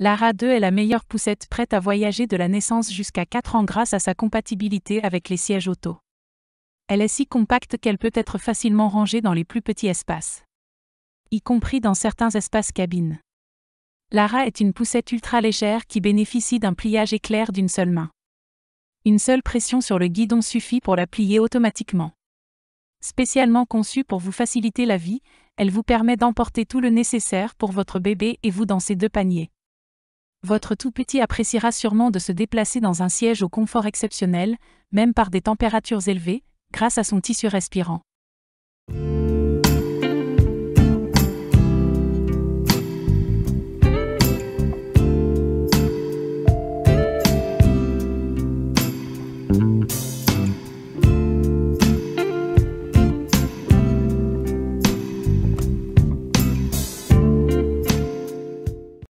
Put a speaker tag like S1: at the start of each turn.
S1: Lara 2 est la meilleure poussette prête à voyager de la naissance jusqu'à 4 ans grâce à sa compatibilité avec les sièges auto. Elle est si compacte qu'elle peut être facilement rangée dans les plus petits espaces, y compris dans certains espaces cabines. Lara est une poussette ultra légère qui bénéficie d'un pliage éclair d'une seule main. Une seule pression sur le guidon suffit pour la plier automatiquement. Spécialement conçue pour vous faciliter la vie, elle vous permet d'emporter tout le nécessaire pour votre bébé et vous dans ses 2 paniers. Votre tout petit appréciera sûrement de se déplacer dans un siège au confort exceptionnel, même par des températures élevées, grâce à son tissu respirant.